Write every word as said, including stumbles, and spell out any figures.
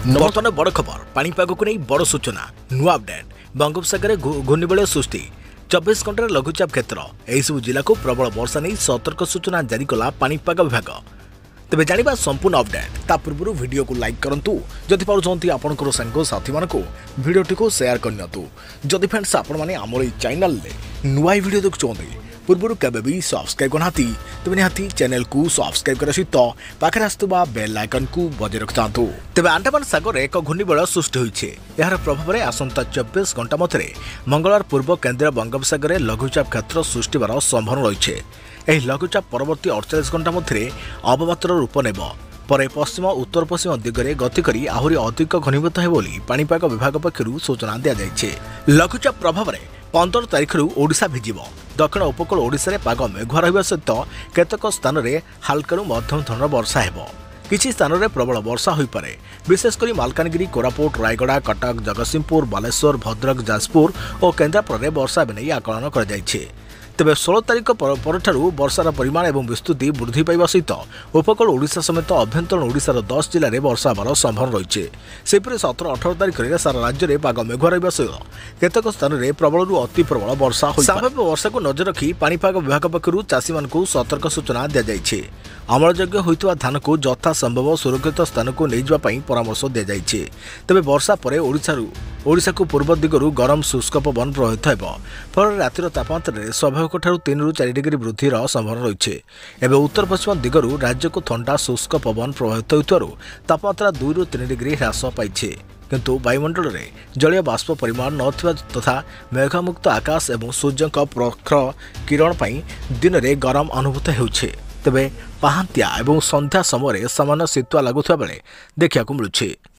बर्तमान बड़ खबर पाणीपाग को नहीं बड़ सूचना नुआ अपडेट बंगोपसागर घूर्णिबलय सृष्टि चौबीस घंटे लघुचाप क्षेत्र यह जिला को प्रबल वर्षा नहीं सतर्क सूचना जारी कला पाणीपाग विभाग। तेज जाना संपूर्ण अपडेट ता पूर्व वीडियो को लाइक करूँ जदि पार्टी आपंकर सांग साथी मानक भिडटी को सेयार करनी जदि फ्रेंड्स आपण मैंने आम चैनल नुआ वीडियो देखुं पूर्व केबे भी सब्सक्राइब करना तेज निहाती चैनल को सब्सक्राइब कर सहित पाखे आसुवा बेल आइकन को बजाय रखिता। तेज आंडमान सागर एक घूर्णिबलय सृष्टि होइछे। यार प्रभाव में आसंता चौबीस घंटा मध्य मंगलवार पूर्व केन्द्रीय बंगोपसागर लघुचाप क्षेत्र सृष्टि होवार संभावना रही है। लघुचाप परवर्ती अड़तालीस घंटा मध्य अवपातर रूप नेब पर पश्चिम उत्तर पश्चिम दिगरे गति करी आहरी अधिक घनीभूत है बोली पाणीपाग विभाग पक्षर सूचना दी जाइए। लघुचाप प्रभाव में पंद्रह तारीख ओडिशा भिजिब। दक्षिण उपकूल ओडिशा रे पाग मेघुआ रहिबा सहित केतक स्थान में हालकारू मध्यम धरणर वर्षा हेब। किछि स्थान में प्रबल वर्षा होई पारे। विशेषकर मालकानगिरी कोरापुट रायगड़ा कटक जगतसिंहपुर बालेश्वर भद्रक जाजपुर और केन्द्रापड़ा में वर्षा नहीं आकलन कर जाइछे। तेज षोल तारीख पर वर्षार परिमाण और विस्तृति वृद्धि पाइबा सहित उपकूल ओडिशा समेत अभ्यंतरण ओडिशार दस जिले में वर्षा होवार संभावना रही है। सेपरी सतर अठर तारीख में सारा राज्य में पाग मेघुआ रहिबा सहित केतक स्थान में प्रबल अति प्रबल वर्षा हो स्वाभाविक वर्षा को नजर रखी पाणीपाग विभाग पक्षर चाषी मानक सतर्क सूचना दी जाइए। अमलयोग्य होइतबा धान को यथा संभव सुरक्षित स्थान को नहीं जावाई परामर्श दी जाइए। तेज वर्षा पर ओडिशा को पूर्व दिगरू गरम शुष्क पवन प्रभावित हो फल रातिर तापमात्रा स्वाभाविक ठारू तीन रु चार डिग्री वृद्धि संभावना रही है। उत्तर पश्चिम दिगरू राज्य को ठंडा शुष्क पवन प्रभावित होइतबारु तापमात्रा दुई रु तीन डिग्री ह्रास पाइछे। किंतु वायुमंडल में जलीय बाष्प परिमाण नथिबा तथा मेघमुक्त आकाश और सूर्य प्रखर किरण पाई दिन में गरम अनुभूत होउछे। तेबे पहांतिया और संध्या समय सामान्य शीतुआ लगुवा बेले देखा मिलुछे।